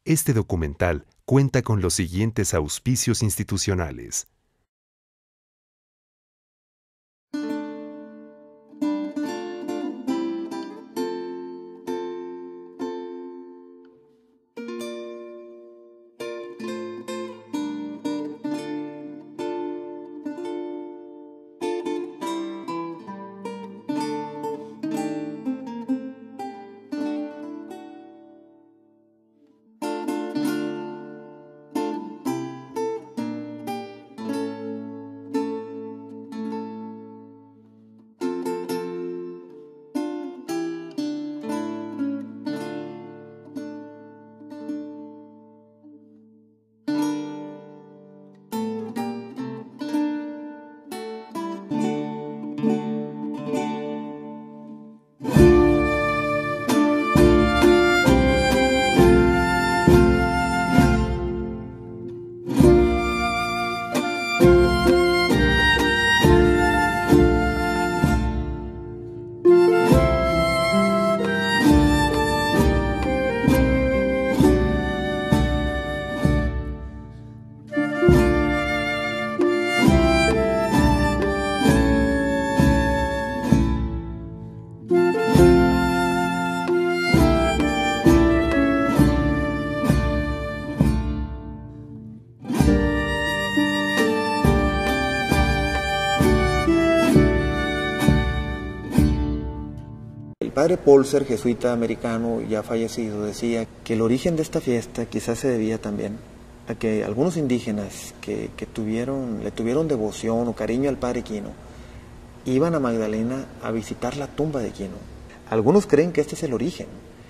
Este documental cuenta con los siguientes auspicios institucionales. El padre Polzer, jesuita americano ya fallecido, decía que el origen de esta fiesta quizás se debía también a que algunos indígenas que le tuvieron devoción o cariño al padre Quino iban a Magdalena a visitar la tumba de Quino. Algunos creen que este es el origen,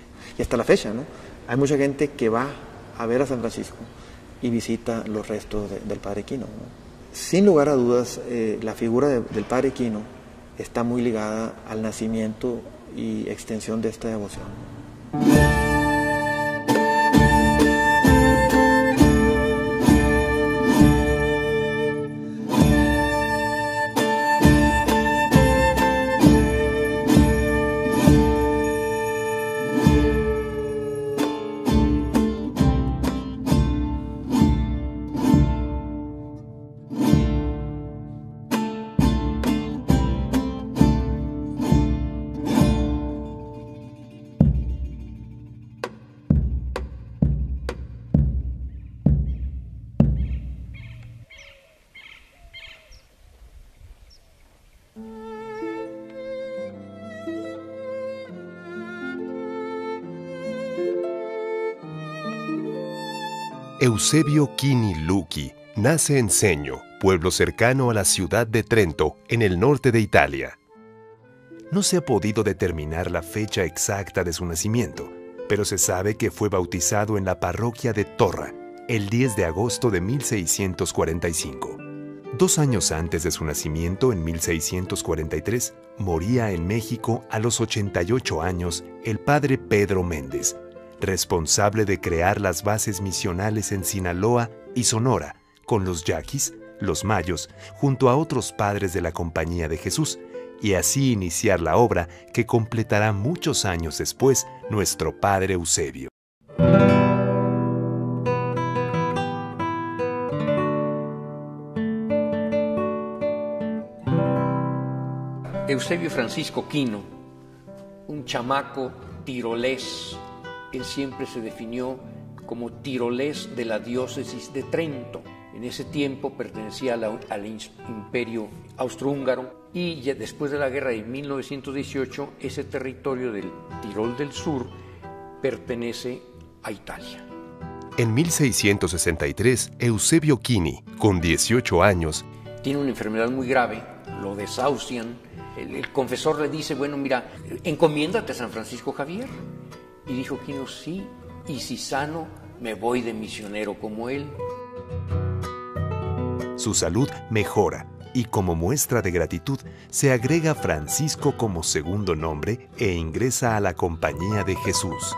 y hasta la fecha, ¿no? Hay mucha gente que va a ver a San Francisco y visita los restos del padre Quino, ¿no? Sin lugar a dudas, la figura del padre Quino está muy ligada al nacimiento y extensión de esta devoción. Eusebio Quini Luci nace en Segno, pueblo cercano a la ciudad de Trento, en el norte de Italia. No se ha podido determinar la fecha exacta de su nacimiento, pero se sabe que fue bautizado en la parroquia de Torra, el 10 de agosto de 1645. 2 años antes de su nacimiento, en 1643, moría en México a los 88 años el padre Pedro Méndez, responsable de crear las bases misionales en Sinaloa y Sonora, con los yaquis, los mayos, junto a otros padres de la Compañía de Jesús, y así iniciar la obra que completará muchos años después nuestro padre Eusebio. Eusebio Francisco Quino, un chamaco tirolés. Él siempre se definió como tirolés de la diócesis de Trento. En ese tiempo pertenecía al imperio austrohúngaro y ya después de la guerra de 1918 ese territorio del Tirol del Sur pertenece a Italia. En 1663, Eusebio Quini, con 18 años, tiene una enfermedad muy grave, lo desahucian. El confesor le dice, bueno, mira, encomiéndate a San Francisco Javier. Y dijo Quino, sí, y si sano, me voy de misionero como él. Su salud mejora y como muestra de gratitud se agrega Francisco como segundo nombre e ingresa a la Compañía de Jesús.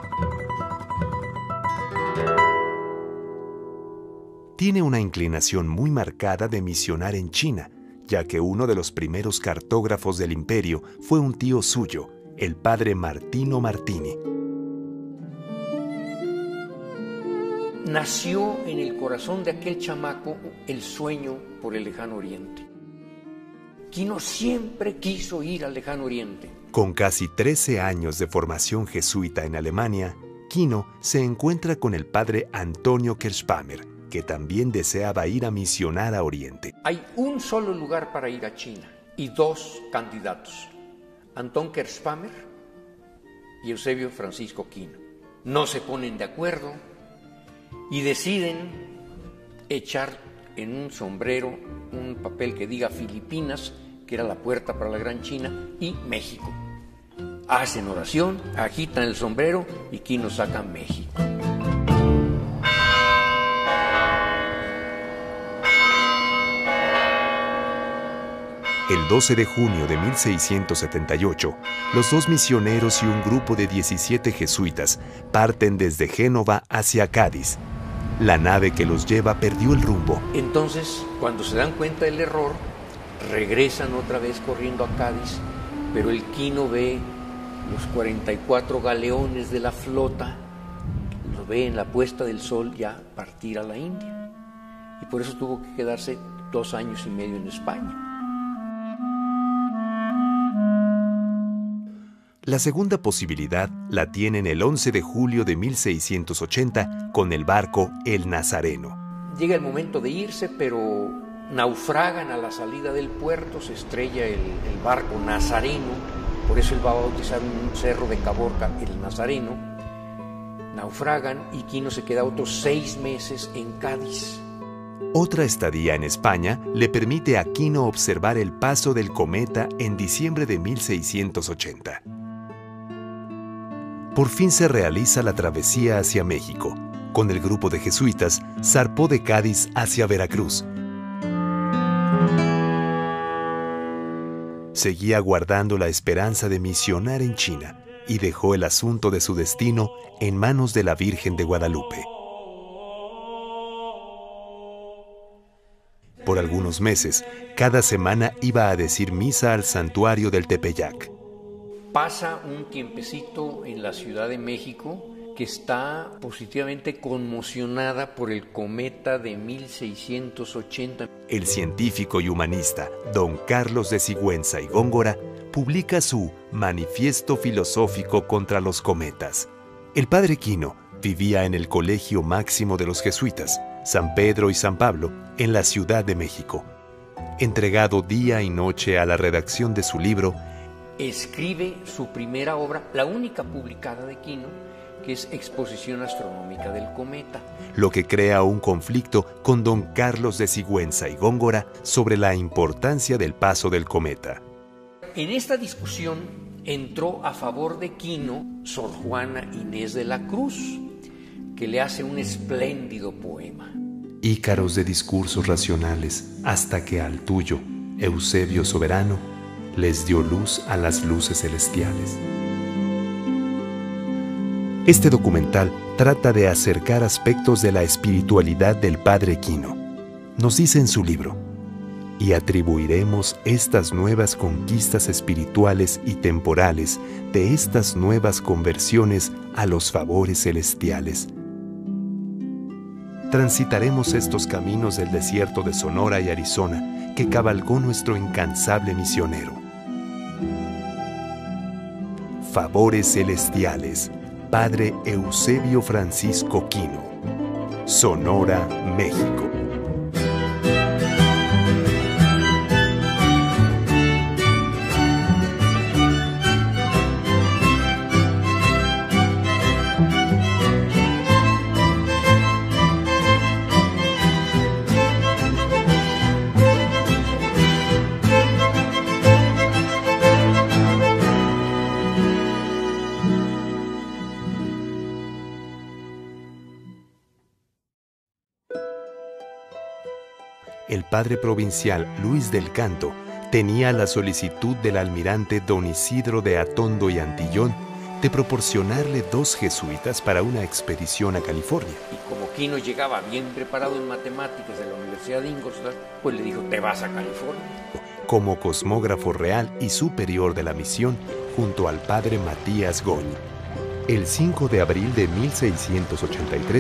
Tiene una inclinación muy marcada de misionar en China, ya que uno de los primeros cartógrafos del imperio fue un tío suyo, el padre Martino Martini. nació en el corazón de aquel chamaco el sueño por el lejano oriente. Quino siempre quiso ir al lejano oriente. Con casi 13 años de formación jesuita en Alemania, Quino se encuentra con el padre Antonio Kirschbamer, que también deseaba ir a misionar a Oriente. Hay un solo lugar para ir a China y 2 candidatos, Antón Kirschbamer y Eusebio Francisco Quino. No se ponen de acuerdo y deciden echar en un sombrero un papel que diga Filipinas, que era la puerta para la Gran China, y México. Hacen oración, agitan el sombrero y Quino saca México. El 12 de junio de 1678, los 2 misioneros y un grupo de 17 jesuitas parten desde Génova hacia Cádiz. La nave que los lleva perdió el rumbo. Entonces, cuando se dan cuenta del error, regresan otra vez corriendo a Cádiz, pero el Quino ve los 44 galeones de la flota, lo ve en la puesta del sol ya partir a la India. Y por eso tuvo que quedarse 2 años y medio en España. La segunda posibilidad la tienen el 11 de julio de 1680 con el barco El Nazareno. Llega el momento de irse, pero naufragan a la salida del puerto, se estrella el barco Nazareno, por eso él va a bautizar un cerro de Caborca, el Nazareno. Naufragan y Quino se queda otros 6 meses en Cádiz. Otra estadía en España le permite a Quino observar el paso del cometa en diciembre de 1680. Por fin se realiza la travesía hacia México. Con el grupo de jesuitas, zarpó de Cádiz hacia Veracruz. Seguía guardando la esperanza de misionar en China y dejó el asunto de su destino en manos de la Virgen de Guadalupe. Por algunos meses, cada semana iba a decir misa al santuario del Tepeyac. Pasa un tiempecito en la Ciudad de México que está positivamente conmocionada por el cometa de 1680. El científico y humanista don Carlos de Sigüenza y Góngora publica su Manifiesto Filosófico contra los Cometas. El padre Quino vivía en el Colegio Máximo de los Jesuitas, San Pedro y San Pablo, en la Ciudad de México. Entregado día y noche a la redacción de su libro, escribe su primera obra, la única publicada de Quino, que es Exposición Astronómica del Cometa. Lo que crea un conflicto con don Carlos de Sigüenza y Góngora sobre la importancia del paso del cometa. En esta discusión entró a favor de Quino Sor Juana Inés de la Cruz, que le hace un espléndido poema. Ícaros de discursos racionales, hasta que al tuyo, Eusebio soberano, les dio luz a las luces celestiales. Este documental trata de acercar aspectos de la espiritualidad del padre Quino. Nos dice en su libro: y atribuiremos estas nuevas conquistas espirituales y temporales de estas nuevas conversiones a los favores celestiales. Transitaremos estos caminos del desierto de Sonora y Arizona que cabalgó nuestro incansable misionero. Favores celestiales, Padre Eusebio Francisco Quino, Sonora, México. El padre provincial Luis del Canto tenía la solicitud del almirante don Isidro de Atondo y Antillón de proporcionarle 2 jesuitas para una expedición a California. Y como Quino llegaba bien preparado en matemáticas de la Universidad de Ingolstadt, pues le dijo: te vas a California. Como cosmógrafo real y superior de la misión, junto al padre Matías Goñi. El 5 de abril de 1683,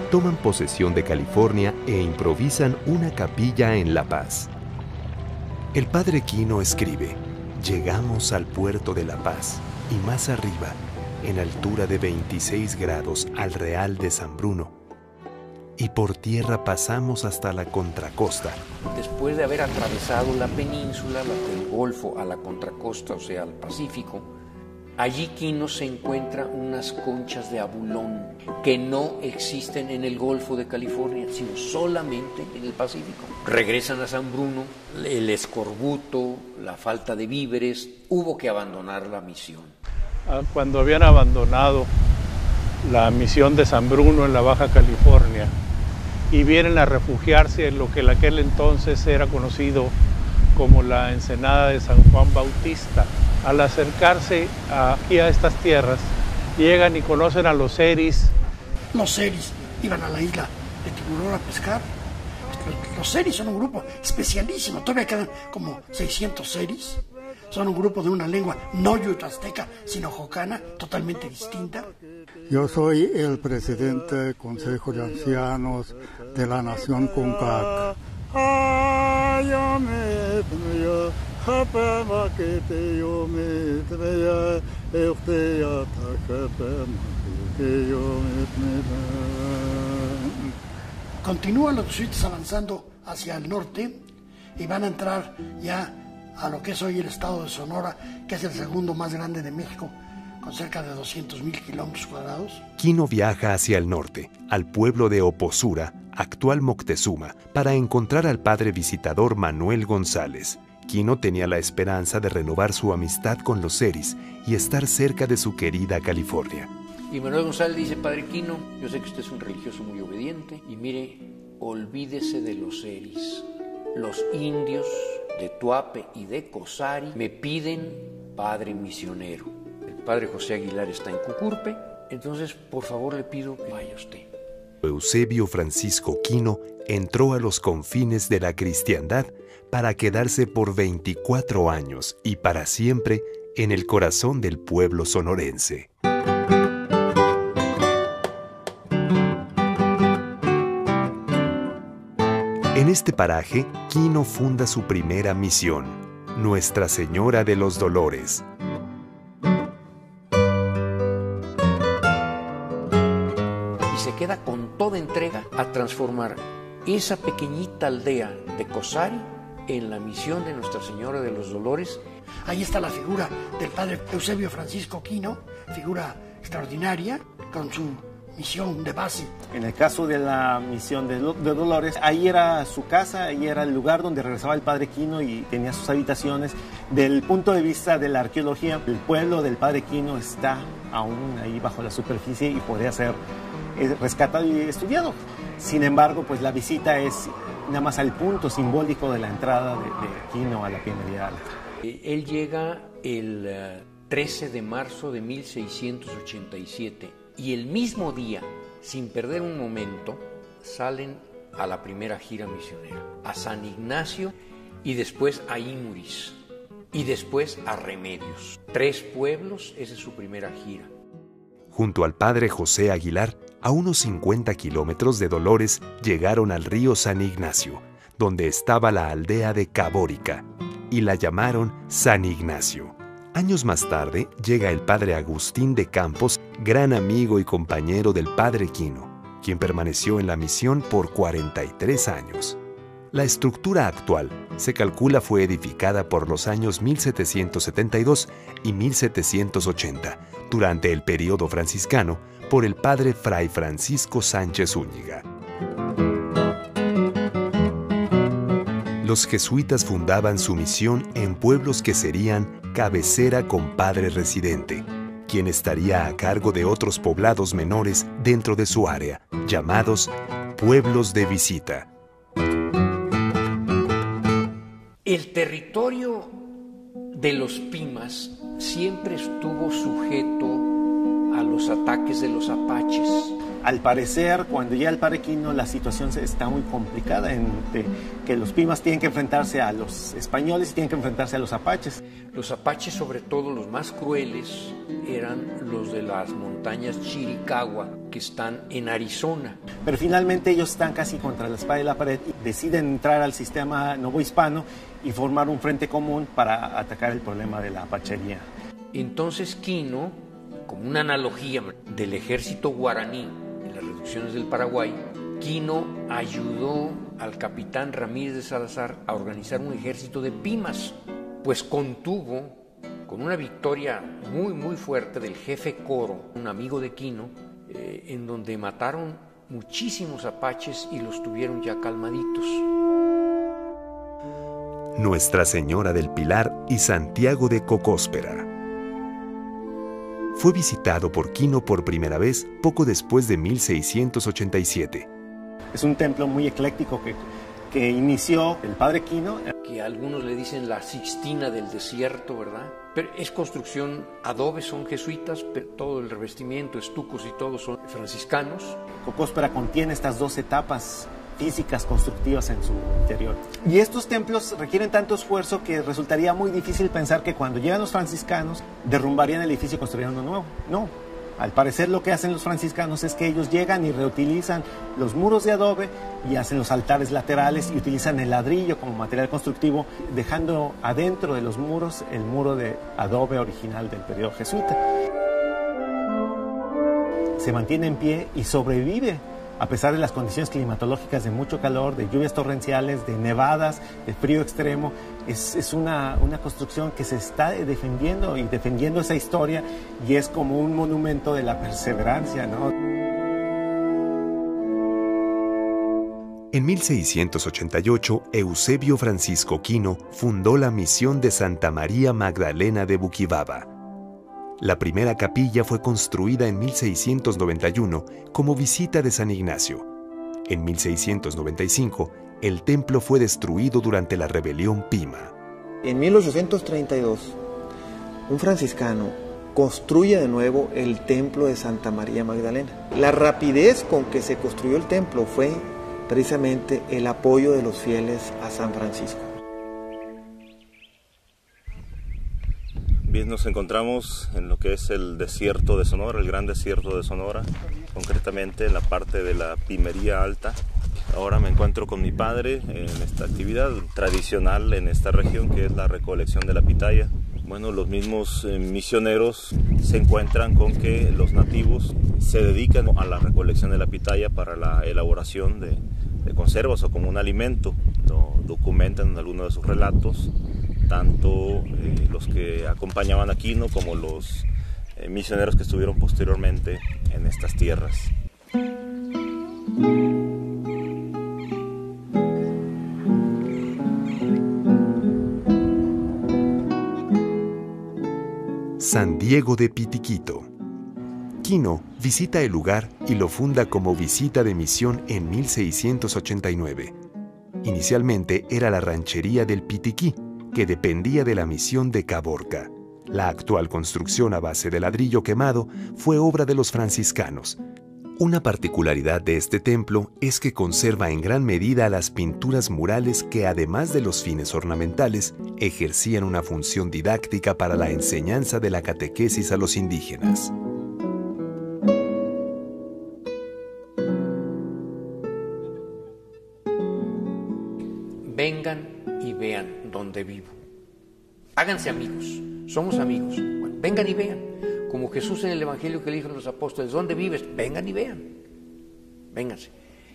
toman posesión de California e improvisan una capilla en La Paz. El padre Quino escribe: llegamos al puerto de La Paz y más arriba, en altura de 26 grados al Real de San Bruno, y por tierra pasamos hasta la contracosta. Después de haber atravesado la península, del Golfo a la contracosta, o sea, al Pacífico, allí Quino se encuentra unas conchas de abulón que no existen en el Golfo de California, sino solamente en el Pacífico. Regresan a San Bruno, el escorbuto, la falta de víveres, hubo que abandonar la misión. Cuando habían abandonado la misión de San Bruno en la Baja California y vienen a refugiarse en lo que en aquel entonces era conocido como la Ensenada de San Juan Bautista, al acercarse aquí a estas tierras, llegan y conocen a los seris. Los seris iban a la isla de Tiburón a pescar. Los seris son un grupo especialísimo, todavía quedan como 600 seris. Son un grupo de una lengua no yuto-azteca, sino jocana, totalmente distinta. Yo soy el presidente del Consejo de Ancianos de la Nación Comcac. Continúan los jesuitas avanzando hacia el norte y van a entrar ya a lo que es hoy el estado de Sonora, que es el segundo más grande de México, con cerca de 200,000 kilómetros cuadrados. Quino viaja hacia el norte, al pueblo de Oposura, actual Moctezuma, para encontrar al padre visitador Manuel González. Quino tenía la esperanza de renovar su amistad con los seris y estar cerca de su querida California. Y Manuel González dice: padre Quino, yo sé que usted es un religioso muy obediente, y mire, olvídese de los seris. Los indios de Tuape y de Cosari me piden padre misionero. El padre José Aguilar está en Cucurpe, entonces por favor le pido que vaya usted. Eusebio Francisco Quino entró a los confines de la cristiandad para quedarse por 24 años y para siempre en el corazón del pueblo sonorense. En este paraje, Quino funda su primera misión, Nuestra Señora de los Dolores. Y se queda con toda entrega a transformar esa pequeñita aldea de Cosari en la misión de Nuestra Señora de los Dolores. Ahí está la figura del padre Eusebio Francisco Quino, figura extraordinaria, con su misión de base. En el caso de la misión de Dolores, ahí era su casa, ahí era el lugar donde regresaba el padre Quino y tenía sus habitaciones. Del punto de vista de la arqueología, el pueblo del padre Quino está aún ahí bajo la superficie y podría ser rescatado y estudiado. Sin embargo, pues la visita es nada más al punto simbólico de la entrada de Quino a la Pinería Alta. Él llega el 13 de marzo de 1687 y el mismo día, sin perder un momento, salen a la primera gira misionera, a San Ignacio y después a Imuris y después a Remedios. 3 pueblos, esa es su primera gira. Junto al padre José Aguilar, a unos 50 kilómetros de Dolores, llegaron al río San Ignacio, donde estaba la aldea de Cabórica, y la llamaron San Ignacio. Años más tarde, llega el padre Agustín de Campos, gran amigo y compañero del padre Quino, quien permaneció en la misión por 43 años. La estructura actual se calcula fue edificada por los años 1772 y 1780, durante el período franciscano, por el padre Fray Francisco Sánchez Zúñiga. Los jesuitas fundaban su misión en pueblos que serían cabecera con padre residente, quien estaría a cargo de otros poblados menores dentro de su área, llamados pueblos de visita. El territorio de los Pimas siempre estuvo sujeto a los ataques de los apaches. Al parecer, cuando llega el padre Quino, la situación está muy complicada, que los Pimas tienen que enfrentarse a los españoles y tienen que enfrentarse a los apaches. Los apaches, sobre todo los más crueles, eran los de las montañas Chiricahua, que están en Arizona. Pero finalmente ellos están casi contra la espada y la pared y deciden entrar al sistema novohispano y formar un frente común para atacar el problema de la apachería. Entonces Quino, como una analogía del ejército guaraní en las reducciones del Paraguay, Quino ayudó al capitán Ramírez de Salazar a organizar un ejército de Pimas, pues contuvo, con una victoria muy fuerte del jefe Coro, un amigo de Quino, en donde mataron muchísimos apaches y los tuvieron ya calmaditos. Nuestra Señora del Pilar y Santiago de Cocóspera. Fue visitado por Quino por primera vez poco después de 1687. Es un templo muy ecléctico que inició el padre Quino. Que algunos le dicen la Sixtina del desierto, ¿verdad? Pero es construcción adobe, son jesuitas, pero todo el revestimiento, estucos y todo son franciscanos. Cocóspera contiene estas dos etapas físicas constructivas en su interior. Y estos templos requieren tanto esfuerzo que resultaría muy difícil pensar que cuando llegan los franciscanos derrumbarían el edificio y construirían uno nuevo. No. Al parecer lo que hacen los franciscanos es que ellos llegan y reutilizan los muros de adobe y hacen los altares laterales y utilizan el ladrillo como material constructivo, dejando adentro de los muros el muro de adobe original del periodo jesuita. Se mantiene en pie y sobrevive a pesar de las condiciones climatológicas de mucho calor, de lluvias torrenciales, de nevadas, de frío extremo. Es una construcción que se está defendiendo y defendiendo esa historia y es como un monumento de la perseverancia, ¿no? En 1688, Eusebio Francisco Quino fundó la misión de Santa María Magdalena de Buquibaba. La primera capilla fue construida en 1691 como visita de San Ignacio. En 1695, el templo fue destruido durante la rebelión Pima. En 1832, un franciscano construye de nuevo el templo de Santa María Magdalena. La rapidez con que se construyó el templo fue precisamente el apoyo de los fieles a San Francisco. Bien, nos encontramos en lo que es el desierto de Sonora, el gran desierto de Sonora, concretamente en la parte de la Pimería Alta. Ahora me encuentro con mi padre en esta actividad tradicional en esta región, que es la recolección de la pitaya. Bueno, los mismos misioneros se encuentran con que los nativos se dedican a la recolección de la pitaya para la elaboración de conservas o como un alimento. Lo documentan en algunos de sus relatos, tanto los que acompañaban a Quino como los misioneros que estuvieron posteriormente en estas tierras. San Diego de Pitiquito. Quino visita el lugar y lo funda como visita de misión en 1689. Inicialmente era la ranchería del Pitiquí, que dependía de la misión de Caborca. La actual construcción a base de ladrillo quemado fue obra de los franciscanos. Una particularidad de este templo es que conserva en gran medida las pinturas murales que, además de los fines ornamentales, ejercían una función didáctica para la enseñanza de la catequesis a los indígenas. Vengan y vean dónde vivo. Háganse amigos, somos amigos. Bueno, vengan y vean. Como Jesús en el Evangelio que le dijo a los apóstoles, ¿dónde vives? Vengan y vean. Vénganse.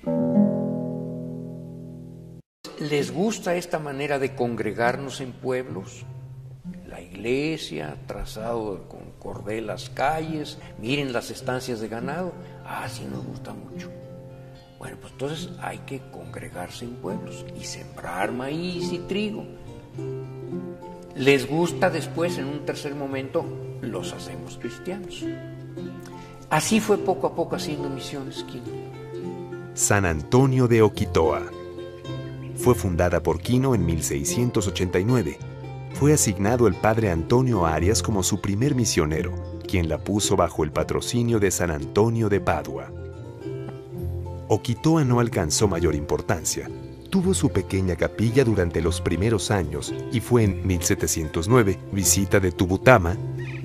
¿Les gusta esta manera de congregarnos en pueblos? La iglesia, trazado con cordel las calles, miren las estancias de ganado. Ah, sí nos gusta mucho. Bueno, pues entonces hay que congregarse en pueblos y sembrar maíz y trigo. Les gusta después, en un tercer momento, los hacemos cristianos. Así fue poco a poco haciendo misiones, Quino. San Antonio de Oquitoa. Fue fundada por Quino en 1689. Fue asignado el padre Antonio Arias como su primer misionero, quien la puso bajo el patrocinio de San Antonio de Padua. Oquitoa no alcanzó mayor importancia. Tuvo su pequeña capilla durante los primeros años y fue en 1709, visita de Tubutama,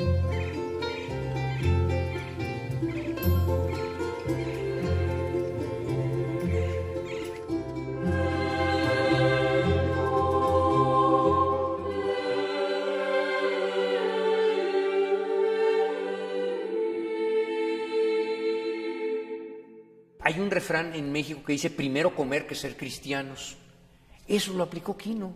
Hay un refrán en México que dice primero comer que ser cristianos. Eso lo aplicó Quino.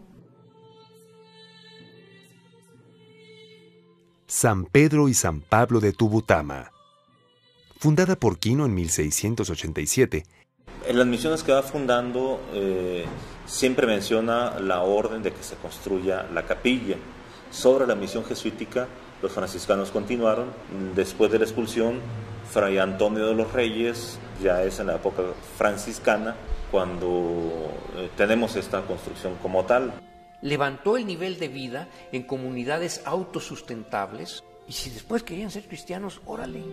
San Pedro y San Pablo de Tubutama. Fundada por Quino en 1687. En las misiones que va fundando siempre menciona la orden de que se construya la capilla. Sobre la misión jesuítica, los franciscanos continuaron. Después de la expulsión, Fray Antonio de los Reyes, ya es en la época franciscana, cuando tenemos esta construcción como tal. Levantó el nivel de vida en comunidades autosustentables y si después querían ser cristianos, órale.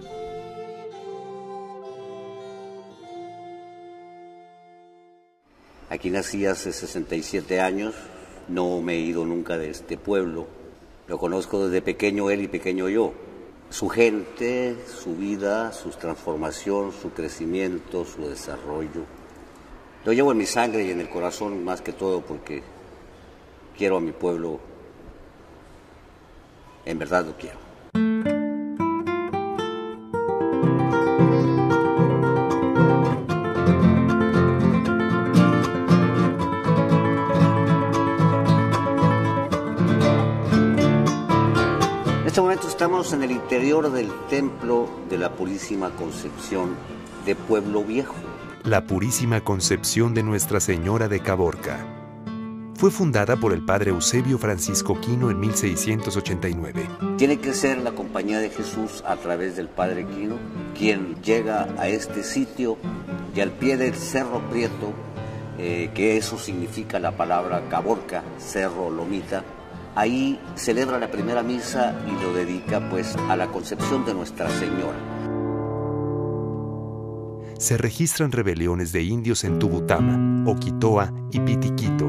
Aquí nací hace 67 años, no me he ido nunca de este pueblo. Lo conozco desde pequeño él y pequeño yo. Su gente, su vida, su transformación, su crecimiento, su desarrollo. Lo llevo en mi sangre y en el corazón más que todo porque quiero a mi pueblo. En verdad lo quiero. En este momento estamos en el interior del templo de la Purísima Concepción de Pueblo Viejo. La Purísima Concepción de Nuestra Señora de Caborca. Fue fundada por el padre Eusebio Francisco Quino en 1689. Tiene que ser la Compañía de Jesús a través del padre Quino quien llega a este sitio y al pie del Cerro Prieto, que eso significa la palabra Caborca, cerro, lomita. Ahí celebra la primera misa y lo dedica pues a la Concepción de Nuestra Señora. Se registran rebeliones de indios en Tubutama, Oquitoa y Pitiquito.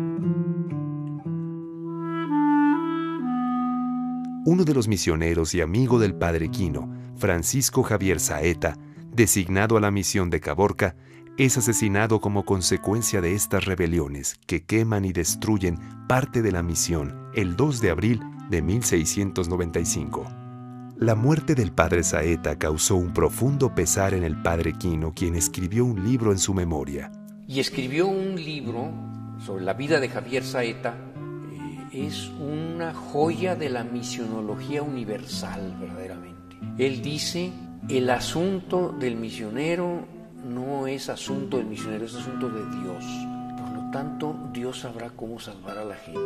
Uno de los misioneros y amigo del padre Quino, Francisco Javier Saeta, designado a la misión de Caborca, es asesinado como consecuencia de estas rebeliones que queman y destruyen parte de la misión el 2 de abril de 1695. La muerte del padre Saeta causó un profundo pesar en el padre Quino, quien escribió un libro en su memoria. Y escribió un libro sobre la vida de Javier Saeta. Es una joya de la misionología universal, verdaderamente. Él dice, el asunto del misionero no es asunto del misionero, es asunto de Dios. Por lo tanto, Dios sabrá cómo salvar a la gente.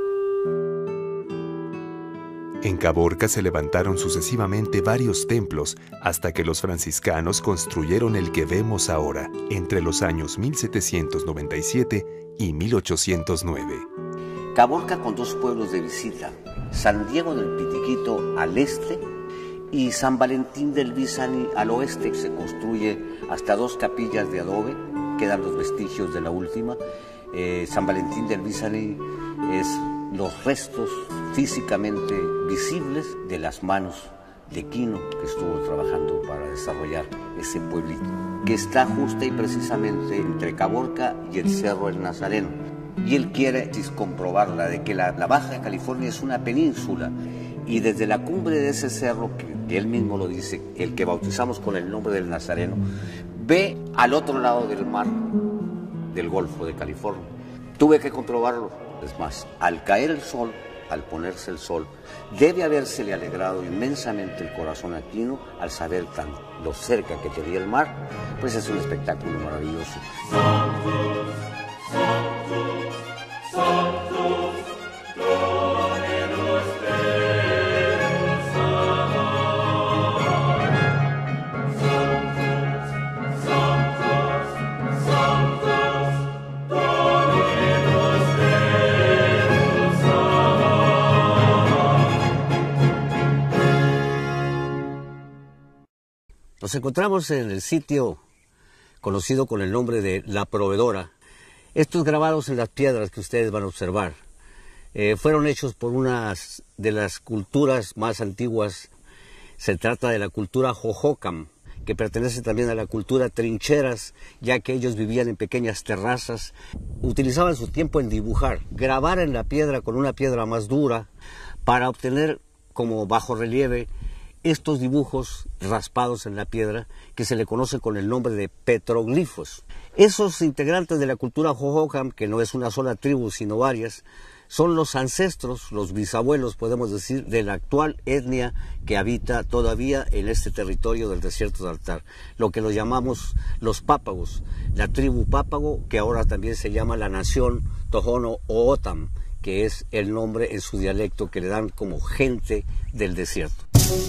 En Caborca se levantaron sucesivamente varios templos hasta que los franciscanos construyeron el que vemos ahora, entre los años 1797 y 1809. Caborca con dos pueblos de visita, San Diego del Pitiquito al este y San Valentín del Bizani al oeste. Se construye hasta 2 capillas de adobe, quedan los vestigios de la última. San Valentín del Bizani es los restos físicamente visibles de las manos de Quino, que estuvo trabajando para desarrollar ese pueblito, que está justa y precisamente entre Caborca y el Cerro El Nazareno. Y él quiere comprobarla de que la Baja California es una península y desde la cumbre de ese cerro, que él mismo lo dice, el que bautizamos con el nombre del Nazareno, ve al otro lado del mar del Golfo de California. Tuve que comprobarlo. Es más, al caer el sol, al ponerse el sol, debe habérsele alegrado inmensamente el corazón a Quino al saber tan lo cerca que tenía el mar, pues es un espectáculo maravilloso. Nos encontramos en el sitio conocido con el nombre de La Proveedora. Estos grabados en las piedras que ustedes van a observar fueron hechos por una de las culturas más antiguas. Se trata de la cultura Hohokam, que pertenece también a la cultura trincheras, ya que ellos vivían en pequeñas terrazas. Utilizaban su tiempo en dibujar, grabar en la piedra con una piedra más dura para obtener como bajorrelieve estos dibujos raspados en la piedra que se le conoce con el nombre de petroglifos. Esos integrantes de la cultura Hohokam, que no es una sola tribu sino varias, son los ancestros, los bisabuelos, podemos decir, de la actual etnia que habita todavía en este territorio del desierto de Altar, lo que los llamamos los Pápagos, la tribu Pápago, que ahora también se llama la nación Tohono O'odham, que es el nombre en su dialecto que le dan como gente del desierto.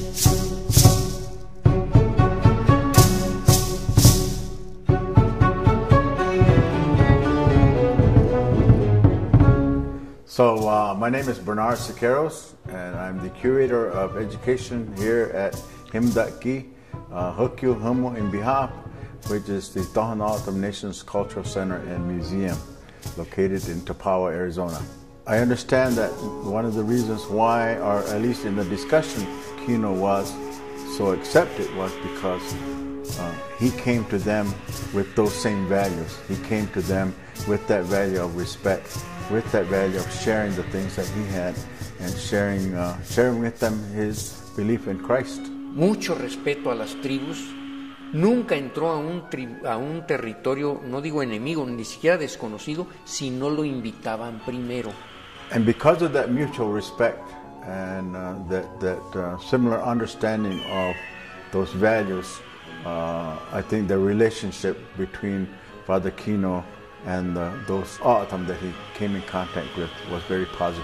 So my name is Bernard Siqueiros, and I'm the curator of education here at Himdaki, Hukyu Humu in Bihap, which is the Tohono O'odham Nations Cultural Center and Museum located in Topawa, Arizona. I understand that one of the reasons why, or at least in the discussion, Kino was so accepted was because he came to them with those same values. He came to them with that value of respect, with that value of sharing the things that he had and sharing with them his belief in Christ. Mucho respeto a las tribus. Nunca entró a un territorio, no digo enemigo, ni siquiera desconocido, si no lo invitaban primero. And because of that mutual respect and that similar understanding of those values, I think the relationship between Father Kino and those O'odham that he came in contact with was very positive.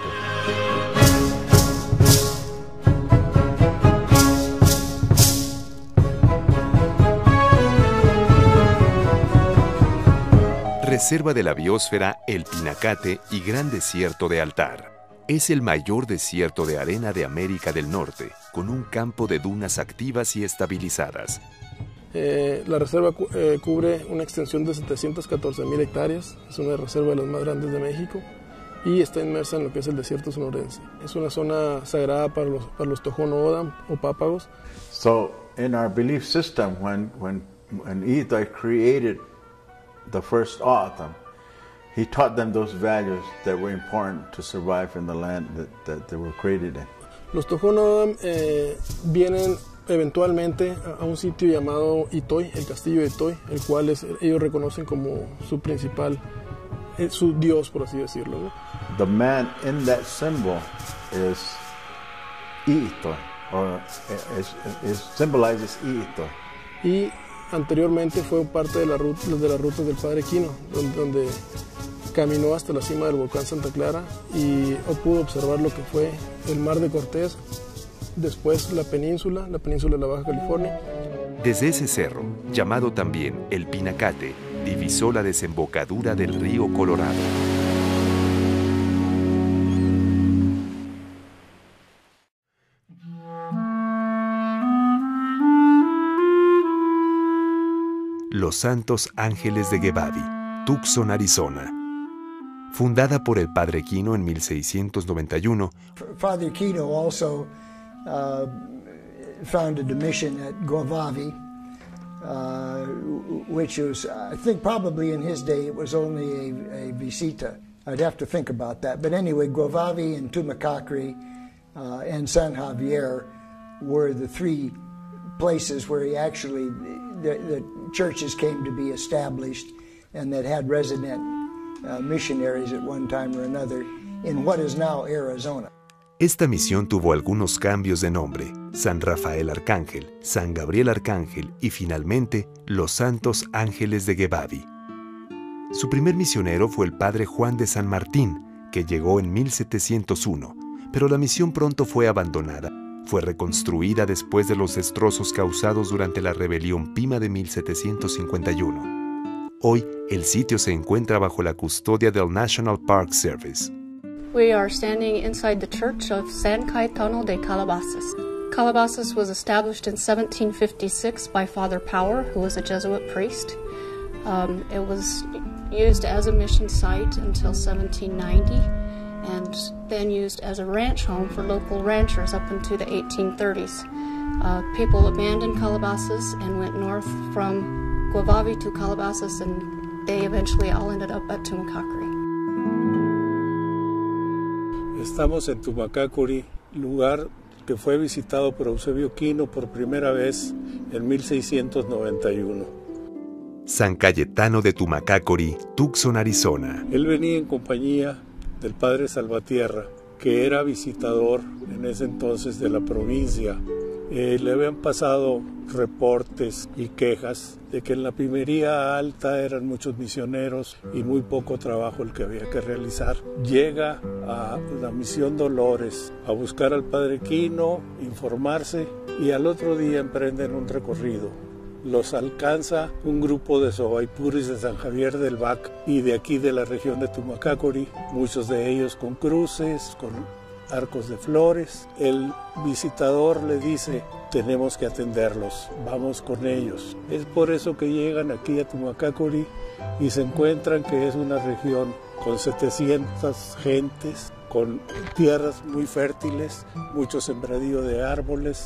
Reserva de la biosfera El Pinacate y Gran Desierto de Altar. Es el mayor desierto de arena de América del Norte, con un campo de dunas activas y estabilizadas. La reserva cubre una extensión de 714,000 hectáreas, es una reserva de las más grandes de México y está inmersa en lo que es el desierto sonorense. Es una zona sagrada para los Tohono O'odham o Pápagos. So, in our belief system, when Itai created the first O'odham, he taught them those values that were important to survive in the land that they were created in. Los Tohono O'odham vienen eventualmente a un sitio llamado Itoy, el castillo de Itoy, el cual ellos reconocen como su principal, su dios, por así decirlo, ¿no? The man in that symbol is Itoy, or symbolizes Itoy. Y anteriormente fue parte de las rutas del Padre Kino, donde caminó hasta la cima del volcán Santa Clara y pudo observar lo que fue el Mar de Cortés, después la península de la Baja California. Desde ese cerro, llamado también El Pinacate, divisó la desembocadura del río Colorado. Los Santos Ángeles de Gebavi, Tucson, Arizona. Fundada por el Padre Kino en 1691. Father Kino also founded a mission at Govavi, which was, I think probably in his day it was only a visita. I'd have to think about that. But anyway, Govavi and Tumacacri and San Javier were the three places where he actually, the churches came to be established and that had resident missionaries at one time or another in what is now Arizona. Esta misión tuvo algunos cambios de nombre: San Rafael Arcángel, San Gabriel Arcángel y finalmente los Santos Ángeles de Gebavi. Su primer misionero fue el padre Juan de San Martín, que llegó en 1701, pero la misión pronto fue abandonada. Fue reconstruida después de los destrozos causados durante la rebelión Pima de 1751. Hoy, el sitio se encuentra bajo la custodia del National Park Service. We are standing inside the church of San Cayetano de Calabasas. Calabasas was established in 1756 by Father Power, who was a Jesuit priest. It was used as a mission site until 1790 and then used as a ranch home for local ranchers up into the 1830s. People abandoned Calabasas and went north from Guavavi to Calabasas, and they eventually all ended up at Tumacacori. Estamos en Tumacacori, lugar que fue visitado por Eusebio Kino por primera vez en 1691. San Cayetano de Tumacacori, Tucson, Arizona. Él venía en compañía del padre Salvatierra, que era visitador en ese entonces de la provincia. Le habían pasado reportes y quejas de que en la Pimería Alta eran muchos misioneros y muy poco trabajo el que había que realizar. Llega a la Misión Dolores a buscar al padre Kino, informarse, y al otro día emprenden un recorrido. Los alcanza un grupo de Sobaypuris de San Javier del Bac y de aquí de la región de Tumacacori, muchos de ellos con cruces, con arcos de flores. El visitador le dice: tenemos que atenderlos, vamos con ellos. Es por eso que llegan aquí a Tumacacori y se encuentran que es una región con 700 gentes, con tierras muy fértiles, mucho sembradío de árboles.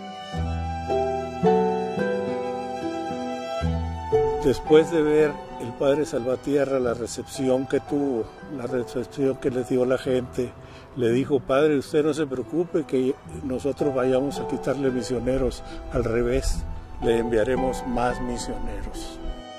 Después de ver el padre Salvatierra la recepción que tuvo, la recepción que le dio la gente, le dijo: padre, usted no se preocupe que nosotros vayamos a quitarle misioneros, al revés, le enviaremos más misioneros.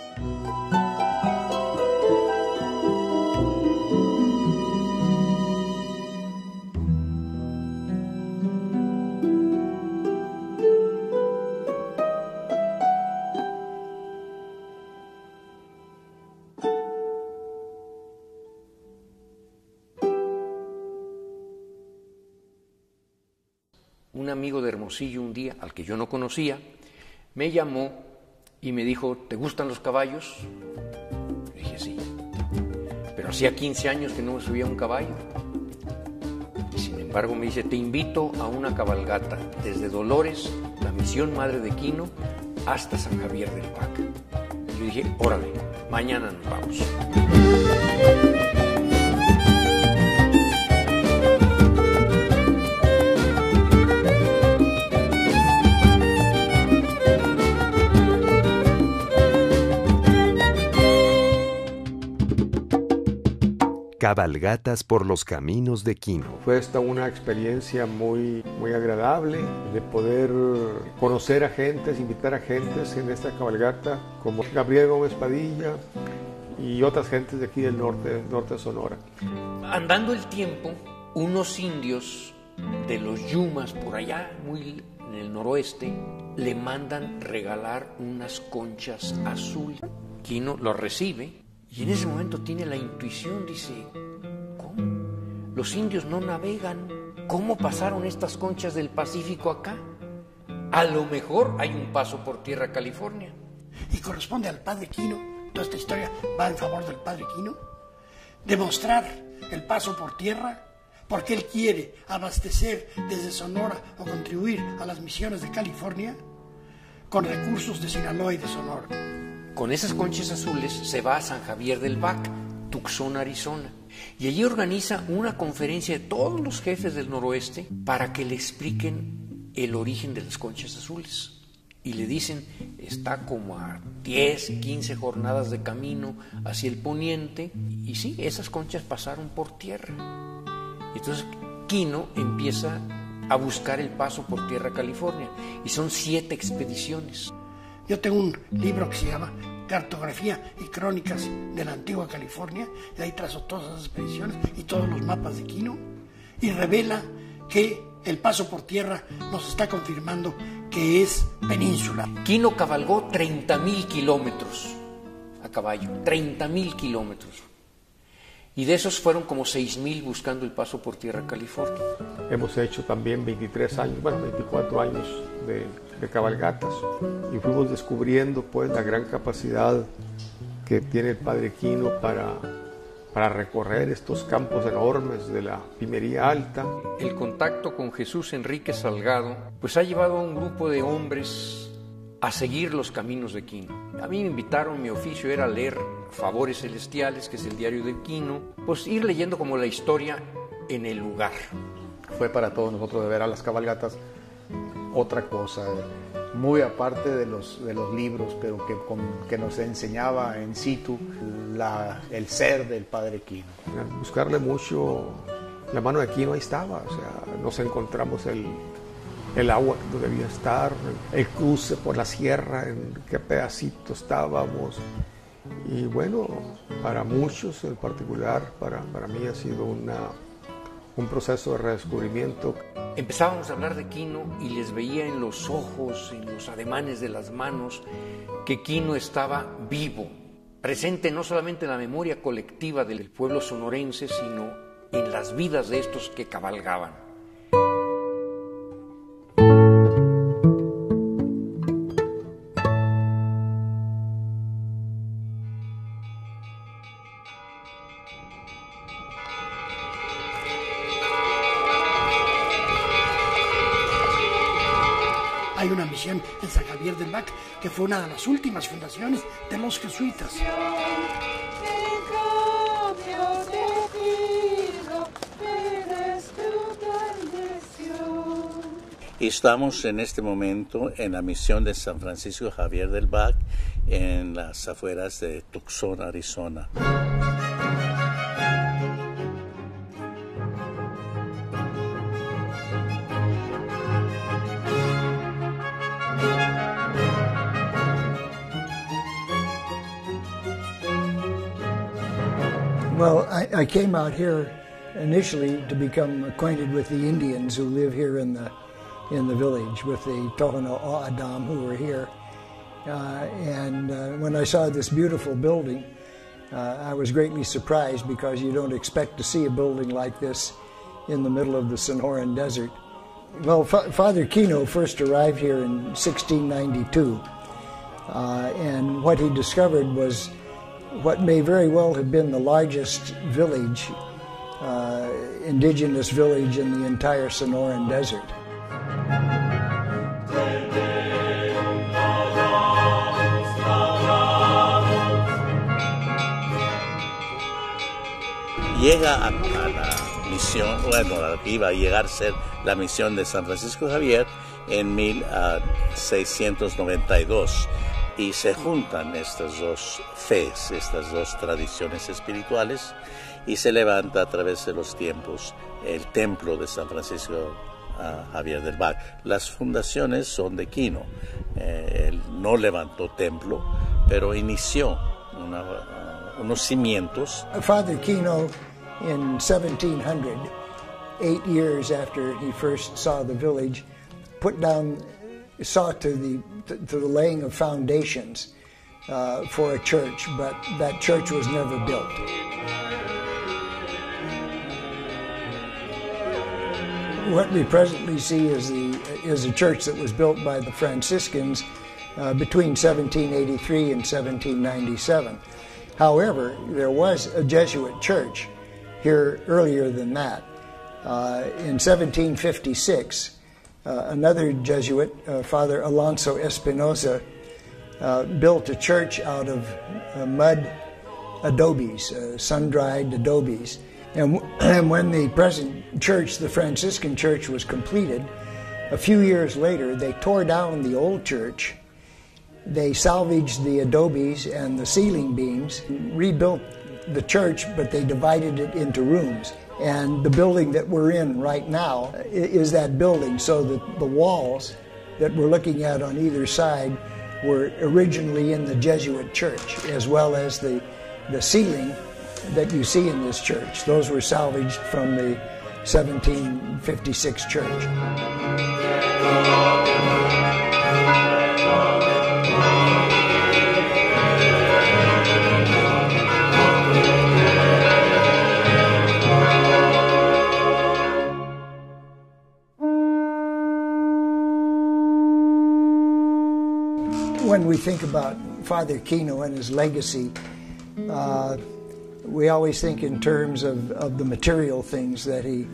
Un amigo de Hermosillo un día, al que yo no conocía, me llamó y me dijo: ¿te gustan los caballos? Le dije: sí, pero hacía 15 años que no me subía a un caballo. Y sin embargo me dice: te invito a una cabalgata desde Dolores, la Misión Madre de Kino, hasta San Javier del Bac. Y yo dije: órale, mañana nos vamos. Cabalgatas por los caminos de Kino. Fue esta una experiencia muy agradable de poder conocer a gentes, invitar a gentes en esta cabalgata, como Gabriel Gómez Padilla y otras gentes de aquí del norte de Sonora. Andando el tiempo, unos indios de los Yumas por allá, muy en el noroeste, le mandan regalar unas conchas azules. Kino lo recibe. Y en ese momento tiene la intuición, dice: ¿cómo? Los indios no navegan. ¿Cómo pasaron estas conchas del Pacífico acá? A lo mejor hay un paso por tierra a California. Y corresponde al padre Kino, toda esta historia va en favor del padre Kino, demostrar el paso por tierra, porque él quiere abastecer desde Sonora o contribuir a las misiones de California con recursos de Sinaloa y de Sonora. Con esas conchas azules se va a San Javier del Bac, Tucson, Arizona, y allí organiza una conferencia de todos los jefes del noroeste para que le expliquen el origen de las conchas azules. Y le dicen: está como a 10, 15 jornadas de camino hacia el poniente, y sí, esas conchas pasaron por tierra. Entonces Kino empieza a buscar el paso por tierra a California, y son 7 expediciones. Yo tengo un libro que se llama Cartografía y Crónicas de la Antigua California, y ahí trazo todas las expediciones y todos los mapas de Kino, y revela que el paso por tierra nos está confirmando que es península. Kino cabalgó 30,000 kilómetros a caballo, 30,000 kilómetros. Y de esos fueron como 6,000 buscando el paso por tierra a California. Hemos hecho también 24 años de cabalgatas, y fuimos descubriendo pues la gran capacidad que tiene el padre Kino para recorrer estos campos enormes de la Pimería Alta. El contacto con Jesús Enrique Salgado pues ha llevado a un grupo de hombres a seguir los caminos de Quino. A mí me invitaron, mi oficio era leer Favores Celestiales, que es el diario de Quino, pues ir leyendo como la historia en el lugar. Fue para todos nosotros de ver a las cabalgatas otra cosa, muy aparte de los libros, pero que nos enseñaba in situ el ser del Padre Quino. Buscarle mucho la mano de Quino, ahí estaba, o sea, nos encontramos el agua que no debía estar, el cruce por la sierra, en qué pedacito estábamos. Y bueno, para muchos en particular, para mí ha sido un proceso de redescubrimiento. Empezábamos a hablar de Quino y les veía en los ojos, en los ademanes de las manos, que Quino estaba vivo, presente no solamente en la memoria colectiva del pueblo sonorense, sino en las vidas de estos que cabalgaban. Hay una misión en San Javier del Bac, que fue una de las últimas fundaciones de los jesuitas. Estamos en este momento en la misión de San Francisco Javier del Bac, en las afueras de Tucson, Arizona. Well, I came out here initially to become acquainted with the Indians who live here in the village, with the Tohono O'odham who were here. When I saw this beautiful building, I was greatly surprised because you don't expect to see a building like this in the middle of the Sonoran Desert. Well, Father Quino first arrived here in 1692, and what he discovered was what may very well have been the largest village, indigenous village in the entire Sonoran Desert. Llega a la misión, bueno, a que iba a llegar a ser la misión de San Francisco Javier en 1692. Y se juntan estas dos fes, estas dos tradiciones espirituales, y se levanta a través de los tiempos el templo de San Francisco Javier del Bac. Las fundaciones son de Quino. Él no levantó templo, pero inició unos cimientos. Father Quino, in 1700, 8 years after he first saw the village, saw to the laying of foundations for a church, but that church was never built. What we presently see is a church that was built by the Franciscans between 1783 and 1797. However, there was a Jesuit church here earlier than that. In 1756, another Jesuit, Father Alonso Espinosa, built a church out of mud adobes, sun-dried adobes. And when the present church, the Franciscan church, was completed, a few years later, they tore down the old church. They salvaged the adobes and the ceiling beams, rebuilt the church, but they divided it into rooms. And the building that we're in right now is that building, so that the walls that we're looking at on either side were originally in the Jesuit church, as well as the ceiling that you see in this church. Those were salvaged from the 1756 church. When we think about Father Quino and his legacy, we always think in terms of the material things that he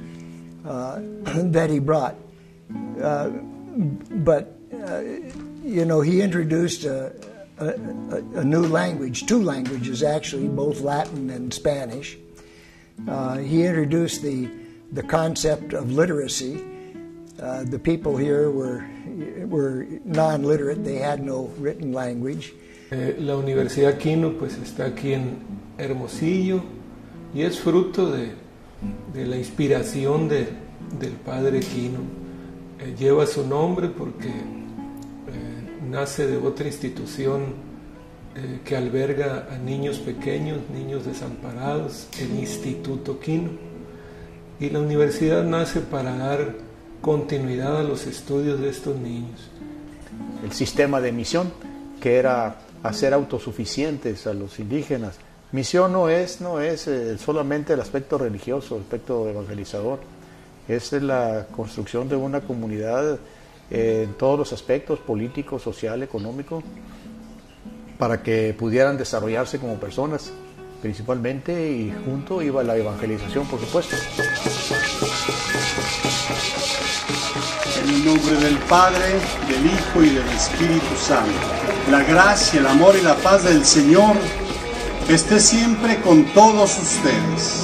you know, he introduced a new language, two languages actually, both Latin and Spanish. He introduced the concept of literacy. The people here were non-literate, they had no written language. La Universidad Quino pues está aquí en Hermosillo y es fruto de la inspiración del padre Quino. Lleva su nombre porque nace de otra institución que alberga a niños pequeños, niños desamparados, el Instituto Quino. Y la universidad nace para dar continuidad a los estudios de estos niños. El sistema de misión, que era hacer autosuficientes a los indígenas. Misión no es solamente el aspecto religioso, el aspecto evangelizador. Es la construcción de una comunidad en todos los aspectos, político, social, económico, para que pudieran desarrollarse como personas, principalmente, y junto iba la evangelización, por supuesto. En el nombre del Padre, del Hijo y del Espíritu Santo, la gracia, el amor y la paz del Señor esté siempre con todos ustedes.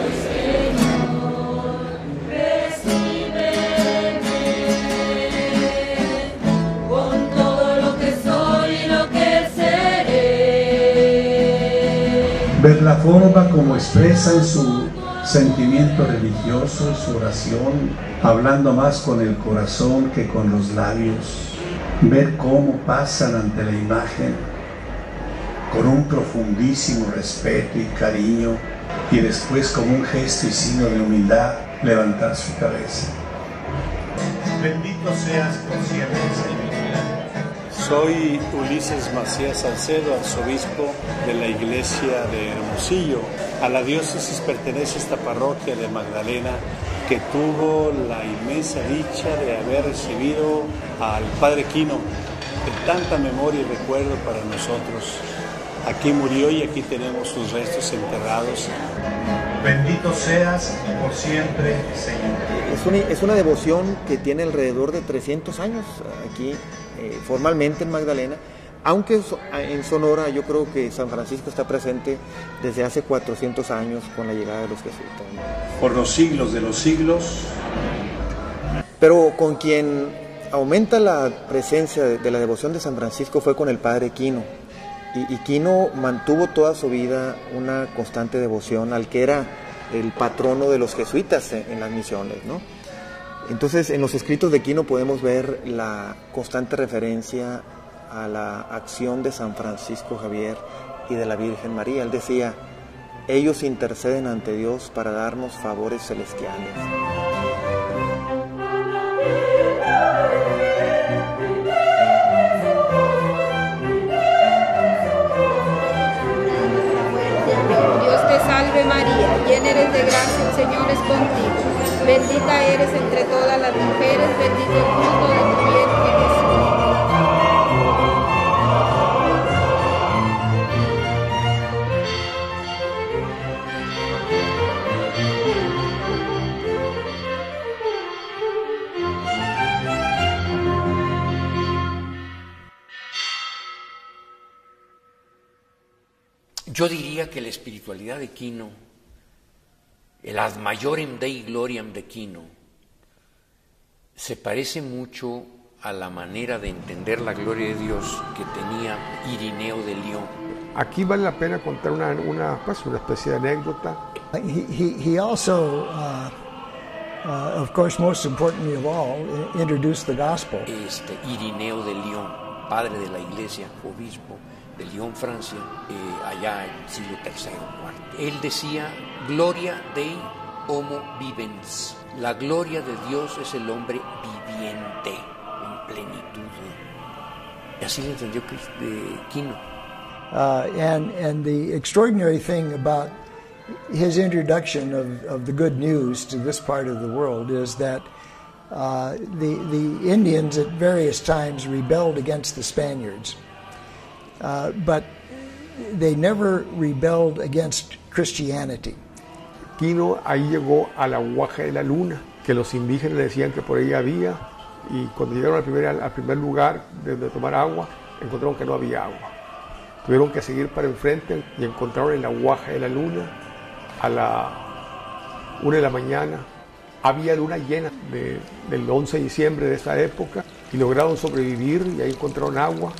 Ver la forma como expresan su sentimiento religioso, su oración, hablando más con el corazón que con los labios. Ver cómo pasan ante la imagen con un profundísimo respeto y cariño, y después como un gesto y signo de humildad levantar su cabeza. Bendito seas por siempre, Señor. Soy Ulises Macías Salcedo, arzobispo de la iglesia de Hermosillo. A la diócesis pertenece esta parroquia de Magdalena, que tuvo la inmensa dicha de haber recibido al Padre Quino, de tanta memoria y recuerdo para nosotros. Aquí murió y aquí tenemos sus restos enterrados. Bendito seas por siempre, Señor. Es una devoción que tiene alrededor de 300 años aquí, formalmente en Magdalena, aunque en Sonora yo creo que San Francisco está presente desde hace 400 años con la llegada de los jesuitas. Por los siglos de los siglos. Pero con quien aumenta la presencia de la devoción de San Francisco fue con el Padre Quino. Y Quino mantuvo toda su vida una constante devoción al que era el patrono de los jesuitas en las misiones, ¿no? Entonces, en los escritos de Quino podemos ver la constante referencia a la acción de San Francisco Javier y de la Virgen María. Él decía, ellos interceden ante Dios para darnos favores celestiales. Dios te salve María, llena eres de gracia, el Señor es contigo. Bendita eres entre todas las mujeres, bendito el fruto de tu vientre Jesús. Yo diría que la espiritualidad de Quino, el ad maiorem Dei gloriam de Quino, se parece mucho a la manera de entender la gloria de Dios que tenía Irineo de Lyon. Aquí vale la pena contar una especie de anécdota. He also, of course, most importantly of all, introduced the gospel. Irineo de Lyon, padre de la iglesia, obispo de Lyon, Francia, allá en el siglo III o IV. Él decía, Gloria Dei homo vivens. La gloria de Dios es el hombre viviente, en plenitud. Y así lo entendió Quino. And the extraordinary thing about his introduction of the good news to this part of the world is that the Indians at various times rebelled against the Spaniards. But they never rebelled against Christianity. Quino ahí llegó a la Guaja de la Luna, que los indígenas decían que por ahí había Y cuando llegaron al primer lugar de tomar agua, encontraron que no había agua. Tuvieron que seguir para enfrente y encontraron en la Guaja de la Luna a la 1 de la mañana. Había luna llena del 11 de diciembre de esa época y lograron sobrevivir y ahí encontraron agua.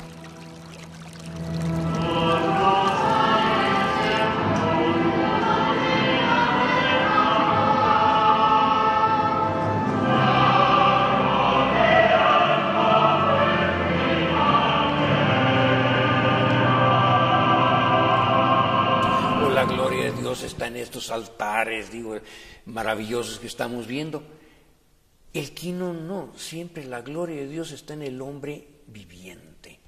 Está en estos altares, maravillosos que estamos viendo. El quino no, siempre la gloria de Dios está en el hombre viviente.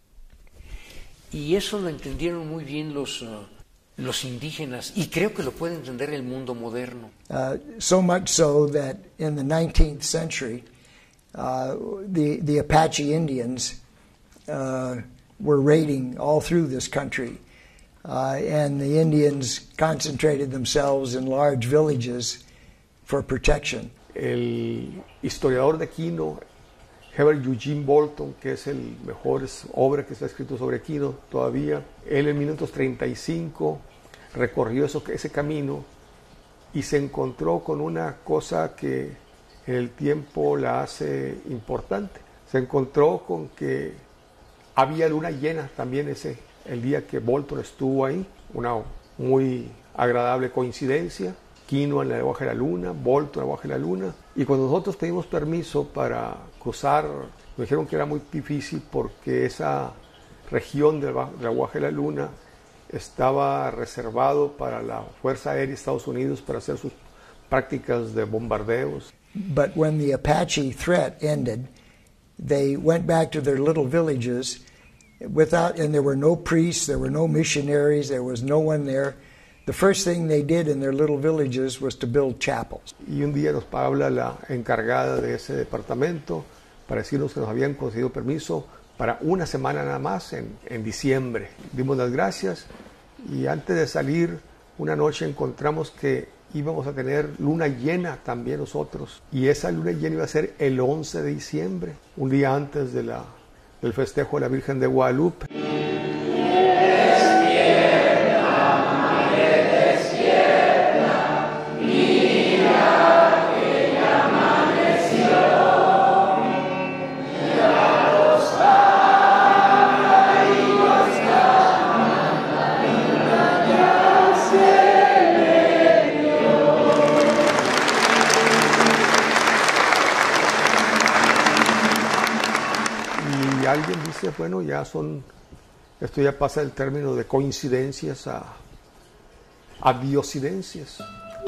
Y eso lo entendieron muy bien los indígenas, y creo que lo puede entender el mundo moderno. So much so that in the 19th century, the Apache Indians were raiding all through this country. And the Indians concentrated themselves in large villages for protection. El historiador de Quino, Herbert Eugene Bolton, que es el mejor obra que está escrito sobre Quino todavía, él en 1935 recorrió ese camino y se encontró con una cosa que en el tiempo la hace importante. Se encontró con que había luna llena también el día que Bolton estuvo ahí, una muy agradable coincidencia. Quino en la Guaja de la Luna, Bolton en la Guaja de la Luna. Y cuando nosotros pedimos permiso para cruzar, nos dijeron que era muy difícil porque esa región de la Guaja de la Luna estaba reservado para la Fuerza Aérea de Estados Unidos para hacer sus prácticas de bombardeos. But when the Apache threat ended, they went back to their little villages and there were no priests, there were no missionaries, there was no one there. The first thing they did in their little villages was to build chapels. Y un día nos habla la encargada de ese departamento para decirnos que nos habían concedido permiso para una semana nada más en diciembre. Dimos las gracias y antes de salir una noche encontramos que íbamos a tener luna llena también nosotros. Y esa luna llena iba a ser el 11 de diciembre, un día antes del festejo de la Virgen de Guadalupe. Alguien dice, bueno, esto ya pasa del término de coincidencias a diosidencias.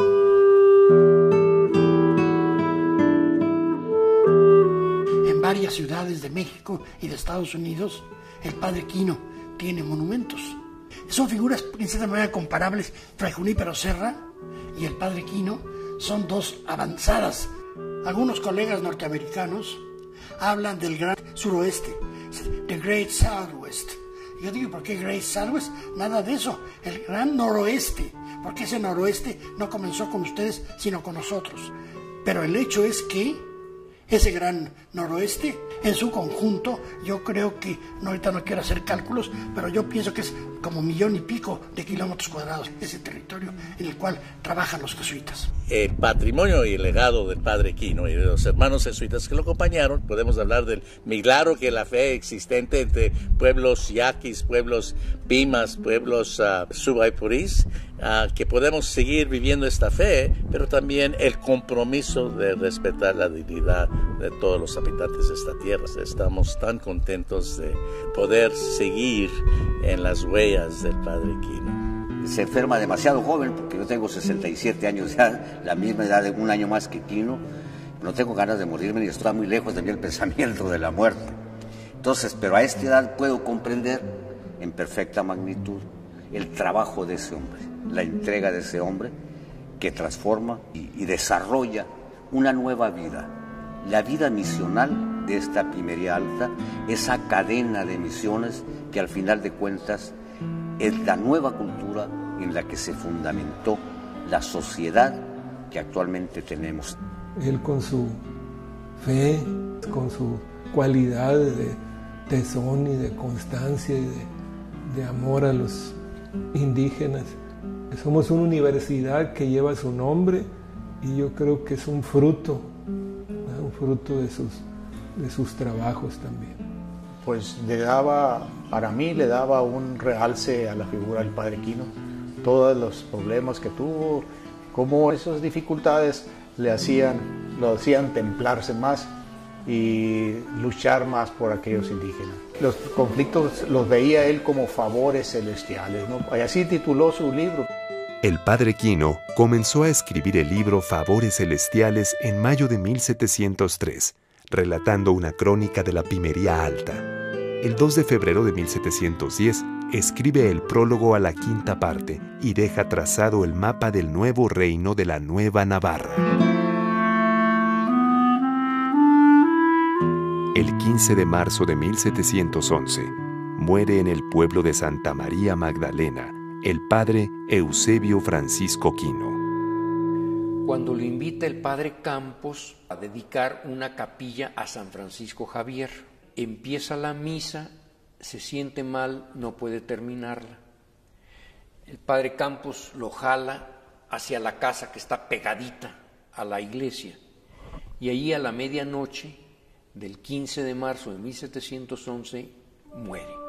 En varias ciudades de México y de Estados Unidos, el Padre Quino tiene monumentos. Son figuras en cierta manera comparables. Fray Junípero Serra y el Padre Quino son dos avanzadas. Algunos colegas norteamericanos hablan del gran suroeste, the Great Southwest. Yo digo, ¿por qué Great Southwest? Nada de eso, el gran noroeste, porque ese noroeste no comenzó con ustedes, sino con nosotros. Pero el hecho es que ese gran noroeste, en su conjunto, yo creo que, ahorita no quiero hacer cálculos, pero yo pienso que es como 1,5 millones de kilómetros cuadrados, ese territorio en el cual trabajan los jesuitas. El patrimonio y el legado del Padre Quino y de los hermanos jesuitas que lo acompañaron, podemos hablar del milagro que la fe existente entre pueblos yaquis, pueblos pimas, pueblos subaipurís, que podemos seguir viviendo esta fe, pero también el compromiso de respetar la dignidad de todos los habitantes de esta tierra. Estamos tan contentos de poder seguir en las huellas del Padre Quino. Se enferma demasiado joven, porque yo tengo 67 años ya, la misma edad de un año más que Quino. No tengo ganas de morirme, ni está muy lejos de mí el pensamiento de la muerte. Entonces, pero a esta edad puedo comprender en perfecta magnitud el trabajo de ese hombre, la entrega de ese hombre que transforma y desarrolla una nueva vida, la vida misional de esta Pimería Alta, esa cadena de misiones que al final de cuentas es la nueva cultura en la que se fundamentó la sociedad que actualmente tenemos. Él con su fe, con sus cualidades de tesón y de constancia y de amor a los indígenas. Somos una universidad que lleva su nombre y yo creo que es un fruto de sus trabajos también. Pues para mí le daba un realce a la figura del Padre Quino, todos los problemas que tuvo, cómo esas dificultades lo hacían templarse más y luchar más por aquellos indígenas. Los conflictos los veía él como favores celestiales, ¿no? Y así tituló su libro. El Padre Quino comenzó a escribir el libro Favores Celestiales en mayo de 1703, relatando una crónica de la Pimería Alta. El 2 de febrero de 1710 escribe el prólogo a la quinta parte y deja trazado el mapa del nuevo reino de la Nueva Navarra. El 15 de marzo de 1711 muere en el pueblo de Santa María Magdalena el padre Eusebio Francisco Quino. Cuando lo invita el padre Campos a dedicar una capilla a San Francisco Javier, empieza la misa, se siente mal, no puede terminarla. El padre Campos lo jala hacia la casa que está pegadita a la iglesia y allí a la medianoche del 15 de marzo de 1711 muere.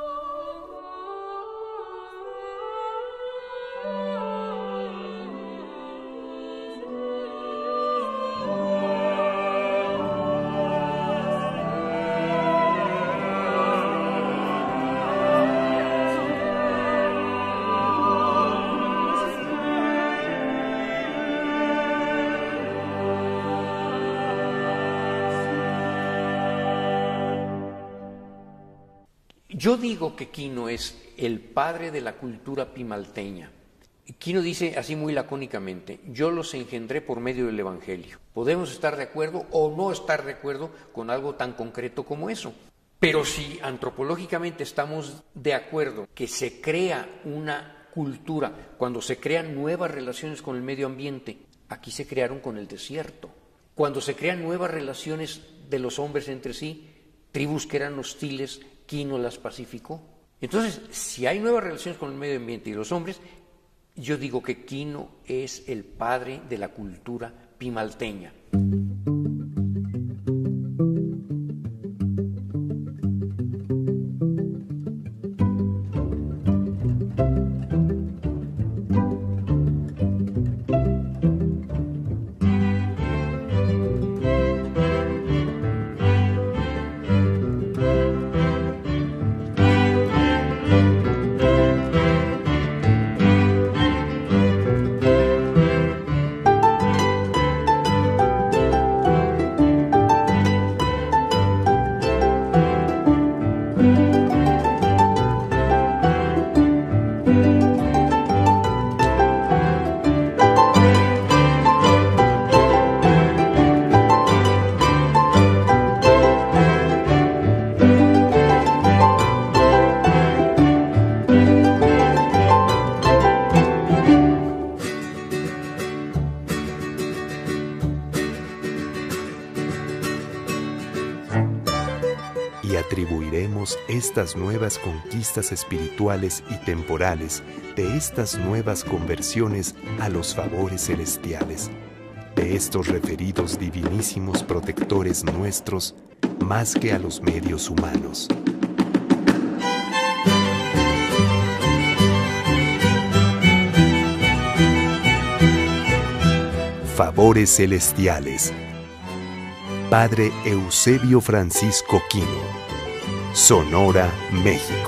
Yo digo que Quino es el padre de la cultura pimalteña. Quino dice así muy lacónicamente: yo los engendré por medio del Evangelio. Podemos estar de acuerdo o no estar de acuerdo con algo tan concreto como eso. Pero si antropológicamente estamos de acuerdo que se crea una cultura, cuando se crean nuevas relaciones con el medio ambiente, aquí se crearon con el desierto. Cuando se crean nuevas relaciones de los hombres entre sí, tribus que eran hostiles, Quino las pacificó. Entonces, si hay nuevas relaciones con el medio ambiente y los hombres, yo digo que Quino es el padre de la cultura pimalteña. Y atribuiremos estas nuevas conquistas espirituales y temporales de estas nuevas conversiones a los favores celestiales, de estos referidos divinísimos protectores nuestros, más que a los medios humanos. Favores celestiales. Padre Eusebio Francisco Quino, Sonora, México.